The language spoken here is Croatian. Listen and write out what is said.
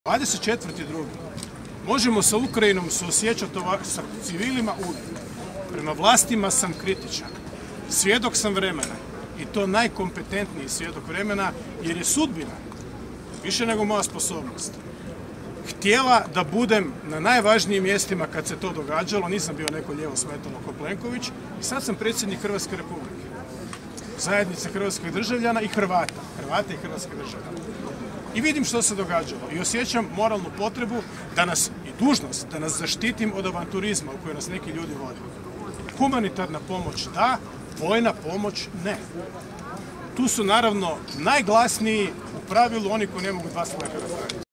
24.2. Možemo sa Ukrajinom suosjećati sa civilima uvijek. Prema vlastima sam kritičan. Svjedok sam vremena. I to najkompetentniji svjedok vremena, jer je sudbina, više nego moja sposobnost, htjela da budem na najvažnijim mjestima kad se to događalo. Nisam bio neko lijevo smetalo ko Plenković i sad sam predsjednik Hrvatske republike. Zajednice hrvatskih državljana i Hrvata i hrvatskih državljana. I vidim što se događalo i osjećam moralnu potrebu da nas, i dužnost, da nas zaštitim od avanturizma u koje nas neki ljudi vode. Humanitarna pomoć da, vojna pomoć ne. Tu su naravno najglasniji u pravilu oni koji ne mogu dva sleka napraviti.